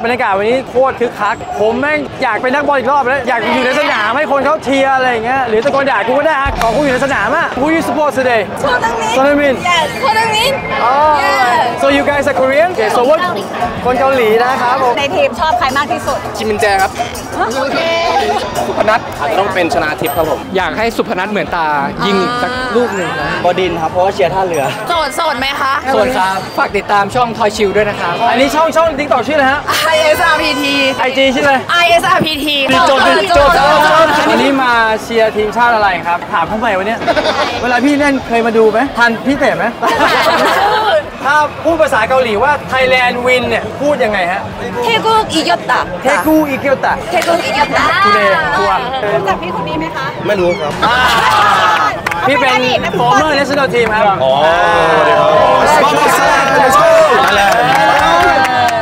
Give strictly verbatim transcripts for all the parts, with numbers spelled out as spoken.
บรรยากาศวันนี้โคตรคึกคักผมแม่งอยากเป็นนักบอลอีกรอบแล้วอยากอยู่ในสนามให้คนเขาเชียร์อะไรอย่างเงี้ยหรือตะโกนด่ากูก็ได้ฮะขอกูอยู่ในสนามอ่ะ Who you support today? Sonheung-min. Yes, Sonheung-min. Oh, so you guys are Korean? Okay, so what? คนเกาหลีนะครับผมในทีมชอบใครมากที่สุดคิมมินแจครับสุพนัทอาจจะต้องเป็นชนาทิพย์ครับผมอยากให้สุพนัทเหมือนตายิงสักลูกหนึ่งนะบดินครับเพราะว่าเชียร์ท่าเรือโสดโสดไหมคะโสดครับฝากติดตามช่องทอยชิลด้วยนะครับอันนี้ช่องช่องติ๊กต็อกชื่ออะไรฮะไอ เอส อาร์ พี ทีไอจีชื่ออะไรไอ เอส อาร์ พี ทีโจทย์โจทย์อันนี้มาเชียร์ทีมชาติอะไรครับถามเขาใหม่วันนี้เวลาพี่เล่นเคยมาดูไหมทันพี่เต๋ไหมถ้าพูดภาษาเกาหลีว่า Thailand win เนี่ยพูดยังไงฮะเทกุกอีกยตะเทกูอีเกียวตะเทกุกอีกยตะทุเรศทัวร์รู้จักพี่คนนี้ไหมคะไม่รู้ครับพี่เป็น former national team ครับอ๋อสวัสดีครับสวัสดีครับ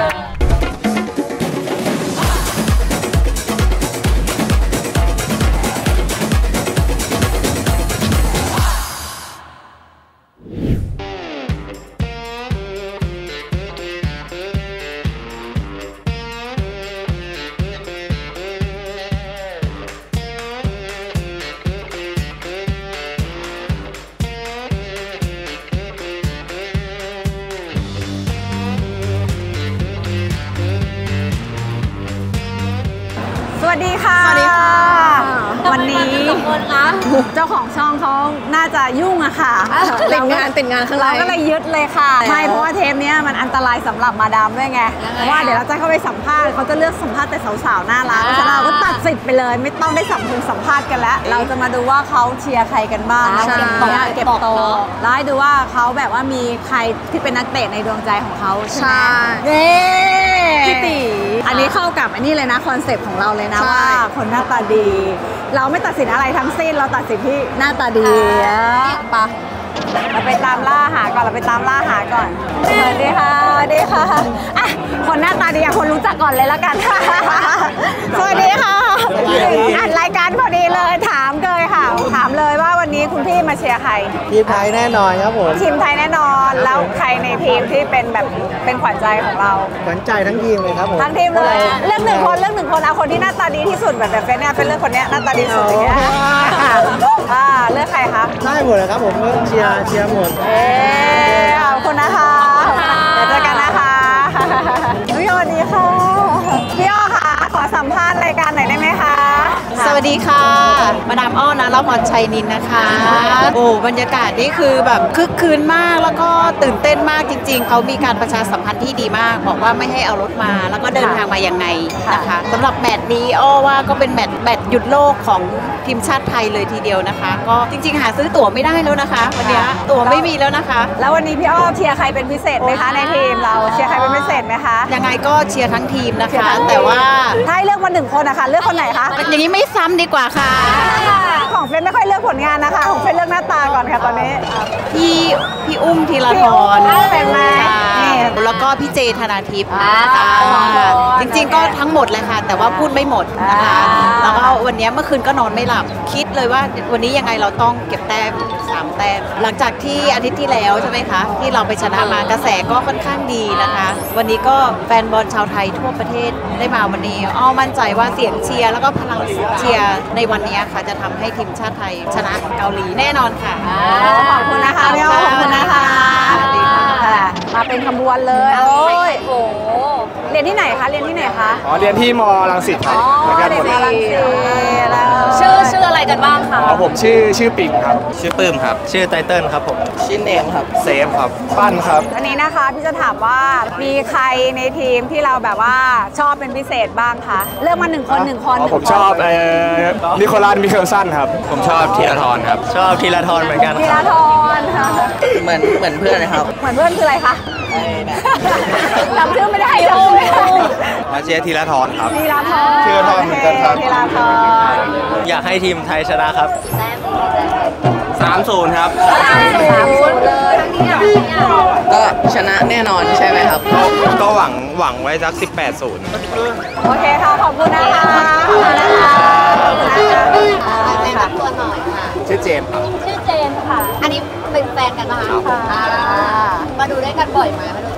สวัสดีค่ะสวัสดีค่ะวันนี้เจ้าของช่องเขาน่าจะยุ่งอะค่ะติดงานติดงานข้างเราก็เลยยึดเลยค่ะไม่เพราะว่าเทปนี้มันอันตรายสำหรับมาดามด้วยไงเพราะว่าเดี๋ยวเราจะเข้าไปสัมภาษณ์เขาจะเลือกสัมภาษณ์แต่สาวๆน่ารักเพราะฉะนั้นเราก็ตัดสิทธิ์ไปเลยไม่ต้องได้สัมภาษณ์สัมภาษณ์กันแล้วเราจะมาดูว่าเขาเชียร์ใครกันบ้างเก็บโตเก็บโตแล้วให้ดูว่าเขาแบบว่ามีใครที่เป็นนักเตะในดวงใจของเขาใช่ไหมพี่ตีอันนี้เข้ากับอันนี้เลยนะคอนเซปต์ของเราเลยนะว่าคนหน้าตาดีเราไม่ตัดสินอะไรทั้งสิ้นเราตัดสินที่หน้าตาดีปะเราไปตามล่าหาก่อนเราไปตามล่าหาก่อนสวัสดีค่ะสวัสดีค่ะอ่ะคนหน้าตาดีคนรู้จักก่อนเลยแล้วกันสวัสดีค่ะอัดรายการพอดีเลยถามเลยค่ะถามเลยว่าวันนี้คุณพี่มาเชียร์ใครทีมไทยแน่นอนครับผมทีมไทยแน่นอนแล้วใครในทีมที่เป็นแบบเป็นขวัญใจของเราขวัญใจทั้งทีมเลยครับผมทั้งทีมเลยเลือกหนึ่งคนเลือกหนึ่งคนเอาคนที่หน้าตาดีที่สุดแบบแบบเป็นเนี่ยเป็นเลือกคนนี้หน้าตาดีสุดอย่างเงี้ยอ่าเลือกใครคะได้หมดเลยครับผมเชียร์เชียร์หมดเอ๊ขอบคุณนะคะเดี๋ยวเจอกันนะคะพี่อ้อดีค่ะพี่อ้อค่ะขอสัมภาษณ์รายการหน่อยได้ไหมคะสวัสดีค่ะมาดามอ้อนะรพรชัยนินนะคะโอ้บรรยากาศนี่คือแบบคึกคืนมากแล้วก็ตื่นเต้นมากจริงๆเขามีการประชาสัมพันธ์ที่ดีมากบอกว่าไม่ให้เอารถมาแล้วก็เดินทางมายังไงนะคะสำหรับแมตช์นี้อ้อว่าก็เป็นแมตช์แมตช์หยุดโลกของทีมชาติไทยเลยทีเดียวนะคะก็จริงๆหาซื้อตั๋วไม่ได้แล้วนะคะวันนี้ตั๋วไม่มีแล้วนะคะแล้ววันนี้พี่อ้อเชียร์ใครเป็นพิเศษไหมคะในทีมเราเชียร์ใครเป็นพิเศษไหมคะยังไงก็เชียร์ทั้งทีมนะคะแต่ว่าถ้าเลือกมาหนึ่งคนนะคะเลือกคนไหนคะอย่างนี้ไม่ซ้ำดีกว่าค่ะของเฟนไม่ค่อยเลือกผลงานนะคะของเฟนเลือกหน้าตาก่อนค่ะตอนนี้พี่พี่อุ้มธีรทรเป็นไหมแล้วก็พี่เจธนาทิพย์จริงๆก็ทั้งหมดเลยค่ะแต่ว่าพูดไม่หมดนะคะแล้วก็วันนี้เมื่อคืนก็นอนไม่หลับคิดเลยว่าวันนี้ยังไงเราต้องเก็บแต้มสามแต้มหลังจากที่อาทิตย์ที่แล้วใช่ไหมคะที่เราไปชนะมากระแสก็ค่อนข้างดีนะคะวันนี้ก็แฟนบอลชาวไทยทั่วประเทศได้มาวันนี้อ้อมั่นใจว่าเสียงเชียร์แล้วก็พลังเชียร์ในวันนี้ค่ะจะทำให้ทีมชาติไทยชนะเกาหลีแน่นอนค่ะขอบคุณนะคะพี่อ้อขอบคุณนะคะมาเป็นขบวนเลยโอ้ยโอ้เรียนที่ไหนคะเรียนที่ไหนคะอ๋อเรียนที่มรังสิตครับเรียนที่รังสิตชื่อชื่ออะไรกันบ้างคะอ๋อผมชื่อชื่อปิ่งครับชื่อปื้มครับชื่อไตเติ้ลครับผมชื่อเนมครับเซฟครับปั้นครับวันนี้นะคะพี่จะถามว่ามีใครในทีมที่เราแบบว่าชอบเป็นพิเศษบ้างคะเลือกมาหนึ่งคนหนึ่งคนผมชอบเอ่อนิโคลัสมิเคลสันครับผมชอบธีรทรครับชอบธีรทรเหมือนกันธีรทรค่ะเหมือนเหมือนเพื่อนเลยครับเหมือนเพื่อนคืออะไรคะจำชื่อไม่ได้เลยมาเชียร์ธีรทรครับธีรทรธีรทรเหมือนกันครับธีรทรอยากให้ทีมไทยชนะครับสามศูนย์ครับสามศูนย์เลยก็ชนะแน่นอนใช่ไหมครับก็หวังหวังไว้สักสิบแปดศูนย์โอเคค่ะขอบคุณนะคะขอบคุณนะคะแนะนำตัวหน่อยค่ะชื่อเจมส์ครับชื่อเจมส์ค่ะอันนี้เป็นแฟนกันป่ะคะมาดูได้กันบ่อยไหม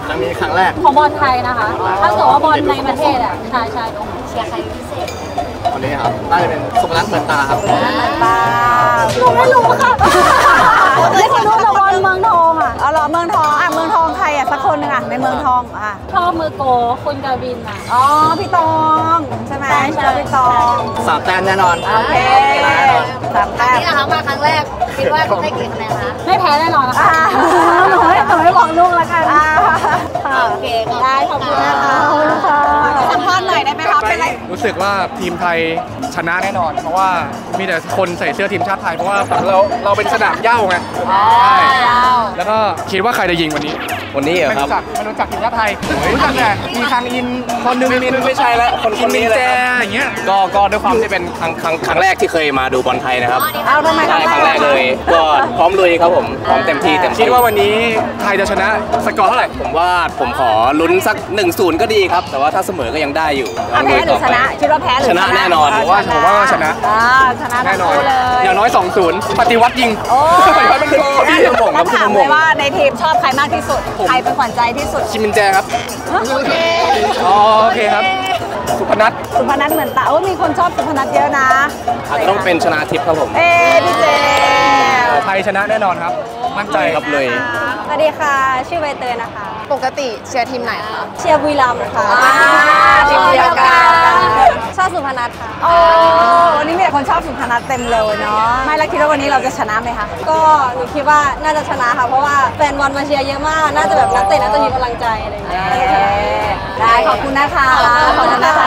ครั้งนี้ครั้งแรกของบอลไทยนะคะ ถ้าเกิดว่าบอลในประเทศอ่ะใช่ใช่เชียร์ใครพิเศษคนนี้ครับน่าจะเป็นสุพนัทเหมือนตาครับป้าหนูไม่รู้ค่ะไม่คนรู้แต่บอลเมืองทองอ่ะเอาเหรอเมืองทองอ่ะเมืองทองใครอ่ะสักคนหนึ่งอ่ะในเมืองทองอ่ะชอบมือโกคุณกาวินอ่ะอ๋อพี่ตองใช่ไหมใช่ใช่ชอบพี่ตองสามแต้มแน่นอนโอเคสามแต้มนี่นะคะมาครั้งแรกคิดว่าได้กี่คะแนนคะไม่แพ้แน่นอนนะคะอ่าหนูให้หนูให้บอกลูกแล้วกันอ่าโอเคได้ขอบคุณนะคะขอบคุณค่ะสัมภาษณ์หน่อยได้ไหมคะเป็นไรรู้สึกว่าทีมไทยชนะแน่นอน เพราะว่ามีแต่คนใส่เสื้อทีมชาติไทยเพราะว่าฝั่งเราเราเป็นสนามหญ้าไงใช่แล้วก็คิดว่าใครจะยิงวันนี้วันนี้เหรอไม่ครับรู้จักไม่รู้จักทีมชาติไทยรู้จักแต่มีคังอินคนหนึงมินไม่ใช่แล้วคนคนนี้มินเลยแจครับอย่างเงี้ยก็ก็ด้วยความที่เป็นครั้งครั้งครั้งแรกที่เคยมาดูบอลไทยนะครับเอาทำไมใช่ครั้งแรกเลย ก็พร้อมลุยครับผมพร้อมเต็มที่เต็มที่คิดว่าวันนี้ไทยจะชนะสกอร์เท่าไหร่ผมว่าผมขอลุ้นสัก หนึ่งศูนย์ ก็ดีครับ แต่ว่าถ้าเสมอก็ยังได้อยู่อ่ะแพ้หรือชนะคิดว่าแพ้หรือชนะแน่นอนผมว่าผมว่าชนะอ่าชนะแน่นอนทั้งคู่เลยอย่างน้อย สองศูนย์ ปฏิวัติยิงโอ้ปฏิวัติเป็นโกพี่จะบ่งคแล้รัวบพี่ถามจะเลบ่งยว่าในทีมชอบใครมากที่สุด ใครเป็นขวัญใจที่สุดชิมินแจครับโอเคอ๋อโอเคครับ สุพนัทสุพนัทเหมือนตาโอ้มีคนชอบสุพนัทเยอะนะอาจจะต้องเป็นชนะทิพย์ครับผมเอ้พี่เจไทยชนะแน่นอนครับ มั่นใจครับเลยสวัสดีค่ะ ชื่อใบเตยนะคะปกติเชียร์ทีมไหนคะเชียร์บุรีรัมย์ค่ะทีมเดียวกันชอบสุพนัทค่ะ โอ้วันนี้มีแต่คนชอบสุพนัทเต็มเลยเนาะ ไม่แล้วคิดว่าวันนี้เราจะชนะไหมคะก็หนูคิดว่าน่าจะชนะค่ะ เพราะว่าแฟนบอลมาเชียร์เยอะมาก น่าจะแบบนักเตะน่าจะมีกำลังใจอะไรอย่างเงี้ยน่าจะชนะได้ขอบคุณนะคะ ขอบคุณนะคะ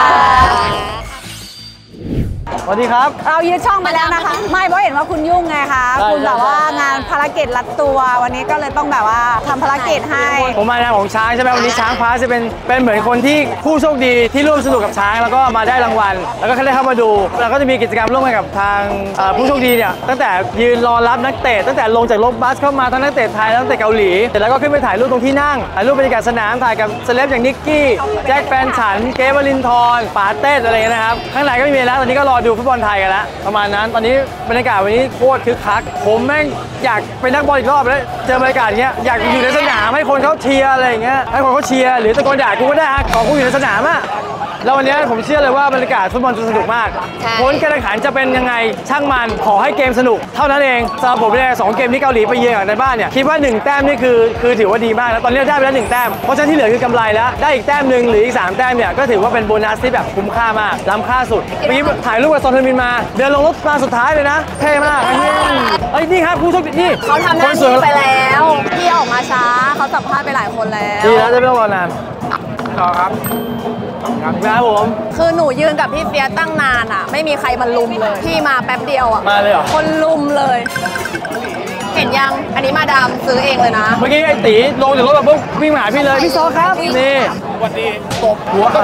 สวัสดีครับเรายึดช่องไปแล้วนะคะ ไม่เพราะเห็นว่าคุณยุ่งไงคะใช่คุณแบบใช่ว่างานภารกิจรัดตัว วันนี้ก็เลยต้องแบบว่าทำภารกิจให้ผมมาในนามของช้างใช่ไหมวันนี้ช้างพาสจะเป็นเป็นเหมือนคนที่ผู้โชคดีที่ร่วมสนุกกับช้างแล้วก็มาได้รางวัล แล้วก็ได้เข้ามาดูแล้วก็จะมีกิจกรรมร่วมกันกับทางเอ่อผู้โชคดีเนี่ยตั้งแต่ยืนรอรับนักเตะตั้งแต่ลงจากรถบัสเข้ามาทั้งนักเตะไทยและนักเตะเกาหลีเสร็จแล้วก็ขึ้นไปถ่ายรูปตรงที่นั่งถ่ายรูปบรรยากาศสนามถ่ายกับเซเลบอย่างนิกกี้แจ็คแฟนฉันเกฟวลินทร์ป๋าเต้อะไรเงี้ยนะครับข้างในก็ไม่มีแล้วตอนนี้ก็รอดูฟุตบอลไทยกันแล้วประมาณนั้นตอนนี้บรรยากาศวันนี้โคตรคึกคักผมแม่งอยากเป็นนักบอลอีกรอบแล้วเจอบรรยากาศเงี้ยอยากอยู่ในสนามให้คนเขาเชียร์อะไรอย่างเงี้ยให้คนเขาเชียร์หรือตะโกนด่ากูก็ได้ฮะขอกูอยู่ในสนามอะแล้ววันนี้ผมเชื่อเลยว่าบรรยากาศฟุตบอลจะสนุกมากผลการแข่งขันจะเป็นยังไงช่างมันขอให้เกมสนุกเท่านั้นเองสำหรับผมเนี่ยสองเกมที่เกาหลีไปเยือนกับในบ้านเนี่ยคิดว่าหนึ่งแต้มนี่คือคือถือว่าดีมากแล้วตอนนี้เราได้ไปแล้วหนึ่งแต้มเพราะฉะนั้นที่เหลือคือกำไรแล้วได้อีกแต้มหนึ่งหรืออีกสามแต้มเนี่ยก็ถือว่าเป็นโบนัสที่แบบคุ้มค่ามากล้ำค่าสุดเมื่อกี้ถ่ายรูปกับซอนเทอร์มินมาเดินลงรถมาสุดท้ายเลยนะเท่มากเฮ้ยนี่ครับผู้โชคดีนี่เขาทำหน้าที่ไปแล้วพี่ออกมาช้าเขาสัมภาษณ์ไปหลายคนแล้วดีแล้วจะไม่ต้องรอนานต่อครับครับผมคือหนูยืนกับพี่เฟียสตั้งนานอ่ะ ไม่มีใครมาลุมเลย พี่มาแป๊บเดียวอ่ะมาเลยเหรอคนลุมเลย เห็นยัง อันนี้มาดามซื้อเองเลยนะเมื่อกี้ไอ้ตีลงจากรถแบบปุ๊บวิ่งมาหาพี่เลยพี่ซอครับนี่สวัสดีตบหัวอะไร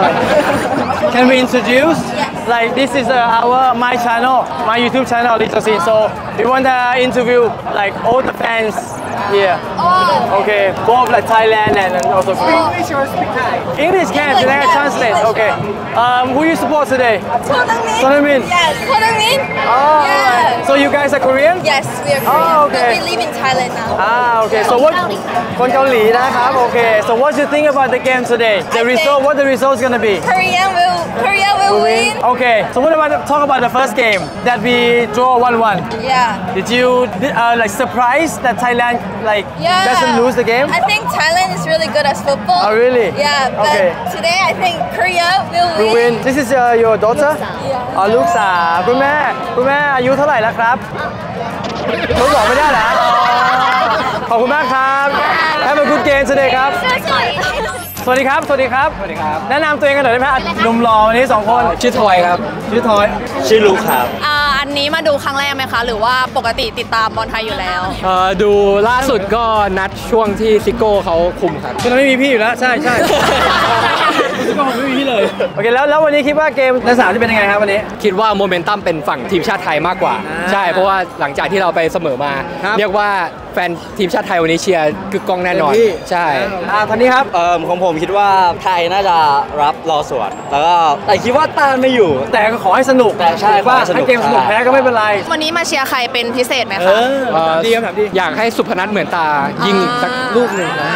Can we introduce like this is uh, our my channel my YouTube channel Little Scene so we want to interview like all the fans here okay both like Thailand and also English or speak Thai English can then I translate okay um who you support today Son Heung-min Yes, Son Heung-min. oh Yeah. so you guys are Korean Yes, we are Oh, Korean, okay. but we live in Thailand now. Ah, okay. So what? คนเกาหลีนะครับ Okay. So what do you think about the game today? The I result. think- What the result is gonna be? Korea will, Korea will win. Okay. So what about talk about the first game that we draw one one? Yeah. Did you uh, like surprised that Thailand like Yeah. doesn't lose the game? I think Thailand is really good at football. Oh, really? Yeah, but Okay. today I think Korea will We win. win. This is uh, your daughter? Yeah. อ๋อลูกสาวคุณแม่คุณแม่อายุเท่าไหร่แล้วครับเขาบอกไม่ได้เหรอขอบคุณมากครับ Have a good game today ครับ สวัสดีครับ สวัสดีครับ สวัสดีครับ แนะนำตัวเองกันหน่อยได้ไหมอ่ะหนุ่มหล่อวันนี้สองคนชื่อทอยครับชื่อทอย ชื่อลูกครับอ่า อันนี้มาดูครั้งแรกไหมคะ หรือว่าปกติติดตามบอลไทยอยู่แล้วเอ่อดูล่าสุดก็นัดช่วงที่ซิโก้เขาคุมครับคุณไม่มีพี่อยู่แล้ว ใช่ใช่คุณก็ไม่มีพี่เลย โอเค แล้วแล้ววันนี้คิดว่าเกมในสนามจะเป็นยังไงครับวันนี้คิดว่าโมเมนตัมเป็นฝั่งทีมชาติไทยมากกว่าอ่าใช่เพราะว่าหลังจากที่เราไปเสมอมาครับเรียกว่าแฟนทีมชาติไทยวันนี้เชียร์กึกก้องแน่นอนเต็มที่ใช่อ่าท่านนี้ครับเอ่อของผมคิดว่าไทยน่าจะรับรอสวน แล้วก็แต่คิดว่าต้านไม่อยู่แต่ก็ขอให้สนุกแต่ใช่ว่าขอให้สนุกถ้าเกมสนุกแพ้ก็ไม่เป็นไรวันนี้มาเชียร์ใครเป็นพิเศษไหมเอคะอเอ่อถามดีครับถามดีอยากให้สุพนัทเหมือนตายิงสักลูกหนึ่งนะ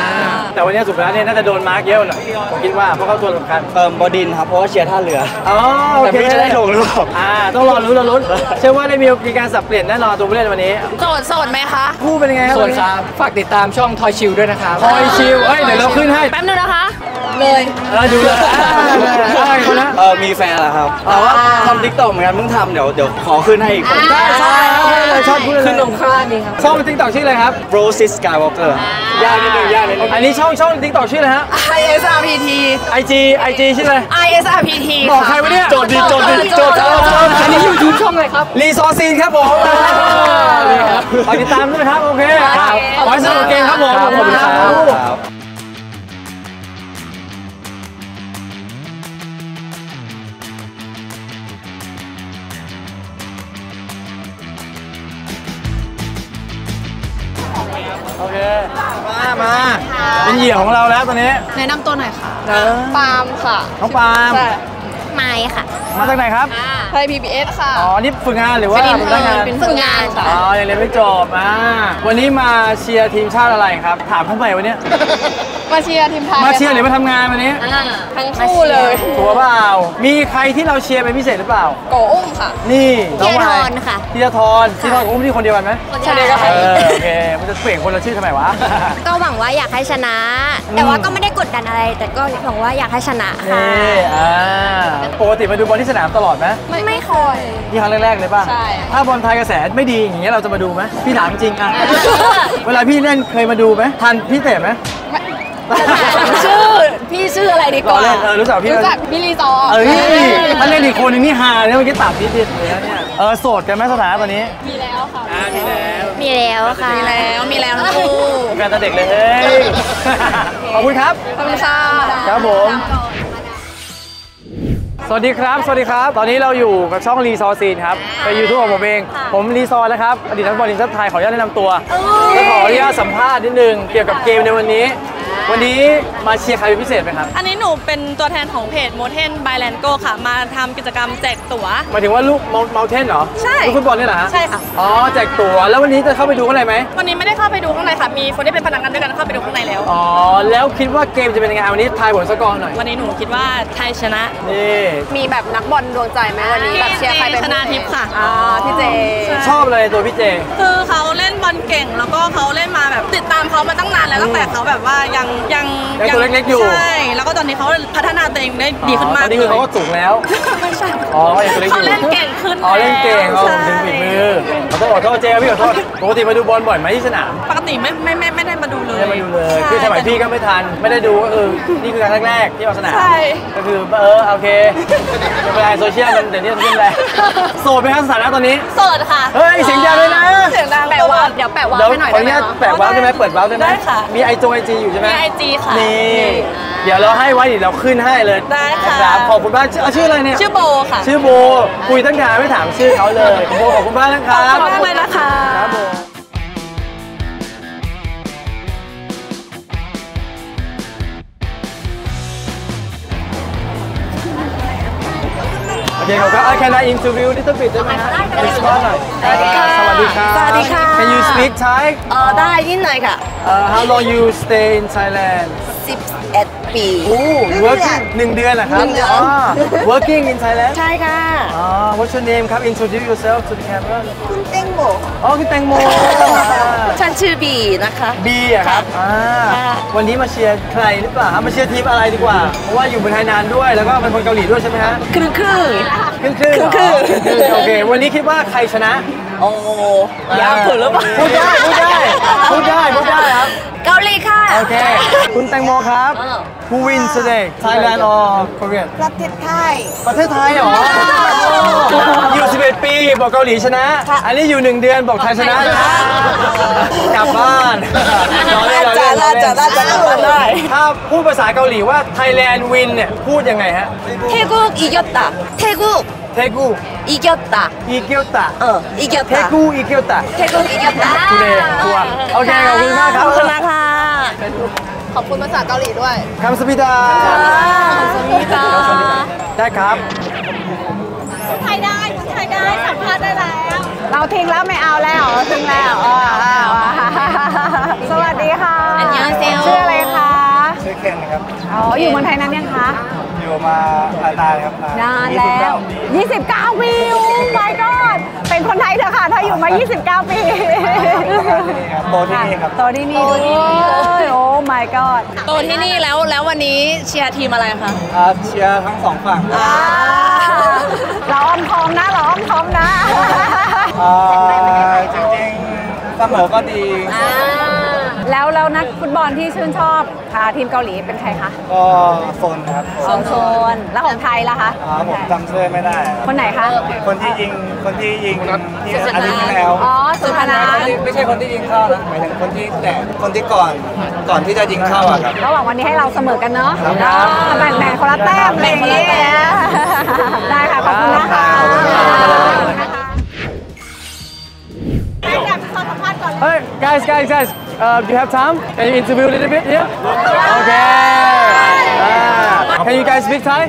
แต่วันนี้สุดแล้วเนี่ยน่าจะโดนมาร์กเยอะหน่อยผมคิดว่าเพราะเขาตัวสำคัญเติมบดินครับเพราะว่าเชียร์ท่าเรืออ๋อโอแต่เคไม่รู้จะได้ลงหรือเปล่าอ่าต้องรอรู้นรอลุ้นเชื่อว่าได้มีการสับเปลี่ยนแน่นอนตัวผู้เล่นวันนี้โสดโสดไหมคะคู่เป็นยังไงครับส่วนครับฝากติดตามช่องทอยชิลด้วยนะครับคอยชิลเอ้ยเดี๋ยวเราขึ้นให้แป๊บนึงนะคะเลยเออดูเลยได้คนนะเออมีแฟนแล้วครับแต่ว่าทำทิกตอกเหมือนกันเพิ่งทำเดี๋ยวเดี๋ยวขอขึ้นให้อีกคนใช่ใช่ชอบพูดเลยขึ้นลงข้างล่างนี้ครับช่องติ๊กต็อกชื่ออะไรครับ Rose Skywalker ยากนิดนึงยากนิดนึงอันนี้ช่องช่องติ๊กต็อกชื่ออะไรฮะไอ เอส อาร์ พี ทีไอจีไอจีชื่ออะไรไอ เอส อาร์ พี ทีบอกใครวะเนี่ยโจทย์ดีโจทย์ดีโจทย์อันนี้ยูทูบช่องอะไรครับรีซอร์ซีนครับผมนี่ครับฝากติดตามด้วยครับโอเคครับขอให้สนุกเกมครับผมขอบคุณครับ โอเค มา มา เป็นเหยื่อของเราแล้วตอนนี้แนะนำตัวหน่อยค่ะปาล์มค่ะน้องปาล์มไม้ค่ะมาจากไหนครับไทย พี บี เอส ค่ะอ๋อ นี่ฝึกงานหรือว่าเป็นฝึกงานเป็นฝึกงานค่ะอ๋อ ยังเรียนไม่จบอ่าวันนี้มาเชียร์ทีมชาติอะไรครับ ถามเข้าไปวันนี้มาเชียร์ทีมไทยมาเชียร์หรือมาทำงานวันนี้ทั้งคู่เลยชัวร์เปล่า มีใครที่เราเชียร์เป็นพิเศษหรือเปล่าโกอุ้มค่ะนี่น้องธีรใหทม่รค่ะธีรทรธีรทรกับอุ้มที่คนเดียวกันไหมคนเดียวกันเออโอเค มันจะเปลี่ยนคนละชื่อทำไมวะก็หวังว่าอยากให้ชนะ แต่ว่าก็ไม่ได้กดดันอะไร แต่ก็หวังว่าอยากให้ชนะค่ะนี่อ่าปกติมาดูบอลที่สนามตลอดไหมไม่ไม่เคยนี่ครั้งแรกๆเลยป่ะใช่ถ้าบอลไทยกระแสไม่ดีอย่างเงี้ยเราจะมาดูไหมพี่ถามจริงอ่ะ เวลาพี่เล่นเคยมาดูไหมทันพี่เตะไหมชื่อ พี่ชื่ออะไรดีกรอว่าเล่นเออรู้จักพี่รู้จักบิลลี่ซอเอ้ยถ้าเล่นอีกคนนึงนี่ฮาเนี่ยเมื่อกี้ตัดนิดเดียวเลยนะเนี่ยเออโสดกันไหมสถานะตอนนี้มีแล้วค่ะอ่ามีแล้วมีแล้วค่ะมีแล้ว มีแล้วทั้งคู่แฟนตาเด็กเลยเฮ้ย ขอบคุณครับขอบคุณค่ะครับผม สวัสดีครับ สวัสดีครับ ตอนนี้เราอยู่กับช่องรีซอร์ซีนครับเป็นยูทูบของผมเอง ผมรีซอร์นะครับ อดีตนักบอลทีมชาติไทย ขออนุญาตแนะนำตัวและขออนุญาตสัมภาษณ์นิดนึงเกี่ยวกับเกมในวันนี้ วันนี้มาเชียร์ใครเป็นพิเศษไหมครับอันนี้หนูเป็นตัวแทนของเพจโมเทนบายแลนโกค่ะ มาทำกิจกรรมแจกตั๋วหมายถึงว่าลูกเมาเทนเหรอใช่ลูกฟุตบอลนี่เหรอฮะใช่ค่ะอ๋อ แจกตั๋ว แล้ววันนี้จะเข้าไปดูข้างในไหมวันนี้ไม่ได้เข้าไปดูข้างในค่ะ มีคนที่เป็นพนักงานด้วยกันเข้าไปดูข้างในแล้วอ๋อ แล้วคิดว่าเกมจะเป็นยังไงวันนี้ทายผลสกอร์หน่อยวันนี้หนูคิดว่าไทยชนะนี่มีแบบนักบอลดวงใจไหมวันนี้แบบเชียร์ใครเป็นชนะทิพย์ค่ะอ่าพี่เจชอบเลยตัวพี่เจคือเขาเล่นบอลเก่ง แล้วก็เขาเล่นมาแบบติดตามเขามาตั้งนานแล้วตั้งแต่เขาแบบว่ายังยังยังตัวเล็กๆอยู่ใช่ แล้วก็ตอนนี้เขาพัฒนาตัวเองได้ดีขึ้นมากตอนนี้คือเขาก็สูงแล้วไม่ใช่อ๋อยังตัวเล็กอเขายู่เล่นเก่งขึ้นอ๋อเล่นเก่งเอาใช่ถึงฝีมือขอโทษขอโทษเจพี่ขอโทษปกติมาดูบอลบ่อยไหมที่สนามปกติไม่ไม่ไม่ไม่ได้มาดูเลยไม่ได้มาดูเลยคือสมัยพี่ก็ไม่ทันไม่ได้ดูก็คือนี่คือครั้งแรกๆที่มาสนามใช่ก็คือเออโอเคไม่เป็นไรโซเชียลมันเดี๋ยวนี้โซเชียลอะไรโสดไหมครับสถานะตอนนี้โสดค่ะเฮ้ยเสียงดังเลยนะเสียงดังแปะวาล์วเดี๋ยวแปะวาล์เดี๋ยววให้หน่อยขอได้อนุไหมญาตคะแปะวาร์ปได้ไหมเปิดวาร์ปได้ไหมได้ค่ะมีไอจงไอจีอยู่ใช่ไหมมีไอจีค่ะนี่เดี๋ยวเราให้ไว้เดี๋ยวเราขึ้นให้เลยได้ค่ะรับขอบคุณมากชื่อชื่ออะไรเนี่ยชื่อโบค่ะชื่อโบคุยตั้งนานไม่ถามชื่อเขาเลยโบขอบคุณมากนะครับขอบคุณมากเลยนะคะครับผมโอเคขอบคุณครับ Can I interview little bit ได้ไหมฮะได้ค่ะหน่อยสวัสดีค่ะสวัสดีค่ะสวัสดีค่ะ Can you speak Thai เออได้ยินหน่อยค่ะ uh, How long you stay in Thailand สิบเอ็ดปีโอ้ working หนึ่งเดือนเหรอครับหนึ่งเดือนอ่า working in Thailand ใช่ค่ะอ่า What's your name ครับ Introduce yourself to the camera คุณเต้งโบอ๋อคุณแตงโมฉันชื่อบีนะคะบีอะครับอ่าค่ะวันนี้มาเชียร์ใครหรือเปล่าครับมาเชียร์ทีมอะไรดีกว่า เพราะว่าอยู่เมืองไทยนานด้วย แล้วก็เป็นคนเกาหลีด้วยใช่ไหมฮะครึ่งครึ่งครึ่งครึ่งๆครึ่งๆอ๋อครึ่งๆโอเค วันนี้คิดว่าใครชนะโอ้ยาวถึงหรือเปล่าพูดได้ พูดได้ พูดได้ พูดได้ครับเกาหลีค่ะโอเค คุณแตงโมครับ Who wins today Thailand or Korea ประเทศไทยประเทศไทยเหรอ อยู่สิบเอ็ดปีบอกเกาหลีชนะ อันนี้อยู่หนึ่งเดือนบอกไทยชนะนะกลับบ้านรอเล่นรอเล่นรอเล่นจะได้จะได้จะได้ถ้าพูดภาษาเกาหลีว่า Thailand win เนี่ยพูดยังไงฮะ 태국 이겼다. 태국 เทกู 이겼다. อีเกียวตะ 어 เท 이겼다. กูอีเกียวตะ 태국 이겼다. คุณเอทัวร์โอเคขอบคุณมากครับขอบคุณนะคะ ขอบคุณภาษาเกาหลีด้วยคำสปิดาสวัสดีค่ะได้ครับไทยได้ไทยได้สัมภาษณ์ได้แล้วเราทิ้งแล้วไม่เอาแล้วทิ้งแล้วอ๋ออ๋ออ๋อสวัสดีค่ะอันยองเซลชื่ออะไรคะเคนครับอ๋ออยู่เมืองไทยนั้นยังคะอยู่มาอาตาครับนานแล้ว ยี่สิบเก้า ปีโอ้ my god เป็นคนไทยเถอะค่ะ ถ้าอยู่มา ยี่สิบเก้า ปีโตที่นี่ครับโตที่นี่ด้วยโอ้ my god โตที่นี่แล้วแล้ววันนี้เชียร์ทีมอะไรคะเชียร์ทั้งสองฝั่งเราอ้อมค้อมนะ เราอ้อมค้อมนะจริงๆเสมอก็ดีแล้วแล้วนักฟุตบอลที่ชื่นชอบค่ะทีมเกาหลีเป็นใครคะก็โซนครับโซนโซนแล้วของไทยล่ะคะอ๋อผมจำชื่อไม่ได้คนไหนคะคนที่ยิง คนที่ยิงที่อาทิตย์ที่แล้วอ๋อ สุพนัทไม่ใช่คนที่ยิงเข้านะหมายถึงคนที่แต่คนที่ก่อน ก่อนที่จะยิงเข้าอะครับระหว่างวันนี้ให้เราเสมอกันเนาะครับเนาะแบ่งแบ่งคนละแต้มอะไรอย่างเงี้ยได้ค่ะ ขอบคุณนะคะ Hey, guys, guys, guys. Uh, do you have time? Can you interview a little bit here? Okay. Uh, can you guys speak Thai?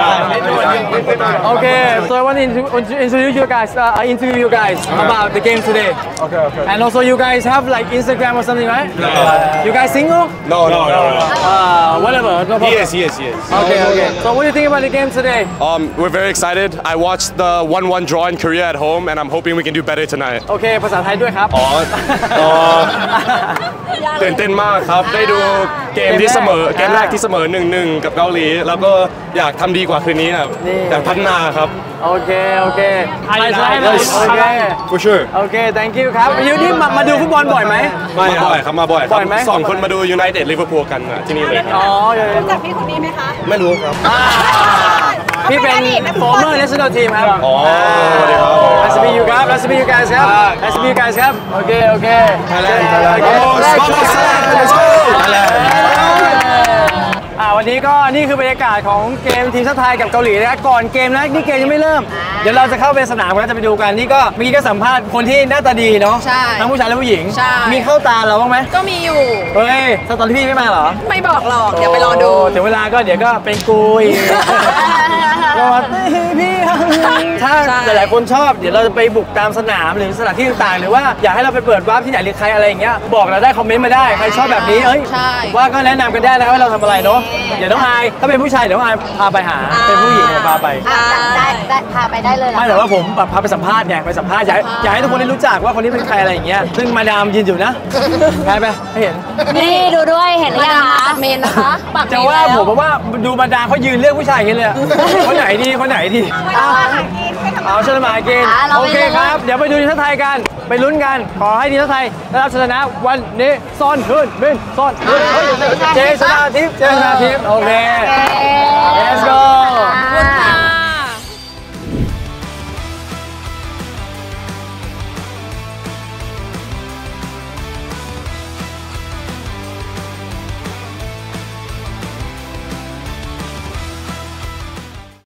Okay. So I want to intro- introduce you guys. Uh, I interview you guys about the game today. Okay, okay. And also, you guys have like Instagram or something, right? No. You guys single? No, no, no, no. Uh, whatever. No problem. Yes, yes, yes. Okay, okay. So what do you think about the game today? Um, we're very excited. I watched the one one draw in Korea at home, and I'm hoping we can do better tonight. โอเคภาษาไทยด้วยครับอ๋อเอ่อตื่นเต้นมากครับ ได้ดูเกมที่เสมอ เกมแรกที่เสมอหนึ่งหนึ่งกับเกาหลี แล้วก็อยากทำดีกว่าคืนนี้ครับ อยากพัฒนาครับโอเค โอเคไทยไทยโอเค for sure โอเค thank you ครับยูนี่มามาดูฟุตบอลบ่อยไหมมาบ่อยครับ มาบ่อยคบ่รัอยไหมสองคนมาดูยูไนเต็ดลิเวอร์พูลกันอะที่นี่เลยครับอ๋อเดี๋ยวจากพี่คนนี้ไหมคะไม่รู้ครับพี่เป็น former national team ครับอ๋อสวัสดีครับ Nice to meet you ครับ Nice to meet you guys ครับ Nice to meet you guys ครับ โอเค โอเค Thailand Thailand Vamos Vamos Let's go Thailand อ่าวันนี้ก็นี่คือบรรยากาศของเกมทีมชาติไทยกับเกาหลีนะครับก่อนเกมนะนี่เกมยังไม่เริ่ม เดี๋ยวเราจะเข้าไปสนามกันจะไปดูกันนี่ก็เมื่อกี้ก็สัมภาษณ์คนที่หน้าตาดีเนาะใช่ทั้งผู้ชายและผู้หญิงใช่มีเข้าตาเราบ้างไหมก็มีอยู่เฮ้ยตอนที่พี่ไม่มาเหรอไม่บอกหรอกเดี๋ยวไปรอดูถึงเวลาก็เดี๋ยวก็เป็นกูอีกก็ว่าพี่ถ้าหลายๆคนชอบเดี๋ยวเราจะไปบุกตามสนามหรือสถานที่ต่างๆหรือว่าอยากให้เราไปเปิดวาร์ปที่ไหนหรือใครอะไรอย่างเงี้ยบอกเราได้คอมเมนต์มาได้ใครชอบแบบนี้เอ้ยใช่ว่าก็แนะนำกันได้นะครับว่าเราทำอะไรเนาะเดี๋ยวน้องอายถ้าเป็นผู้ชายเดี๋ยวน้องอายพาไปหาเป็นผู้หญิงเนี่ยพาไปได้ได้พาไปได้เลยเหรอไม่แต่ว่าผมแบบพาไปสัมภาษณ์ไงไปสัมภาษณ์อยากให้อยากให้ทุกคนได้รู้จักว่าคนนี้เป็นใครอะไรอย่างเงี้ยซึ่งมาดามยืนอยู่นะใครไปให้เห็นนี่ดูด้วยเห็นหรือยังคะเมนนะคะปักจะว่าผมบอกว่าดูมาดามเขายืนเลือกผู้ชายอย่างเงี้ยเลยอะคนไหนดีคนไหนดีเอาเอาชนะมากินโอเคครับ เดี๋ยวไปดูทีมชาติไทยกันไปลุ้นกันขอให้ทีมชาติไทยได้รับชัยชนะวันนี้ซ่อนขึ้นบินซ่อนขึ้นเฮ้ยเจชนะทิพย์เจชนะทิพย์โอเค let's go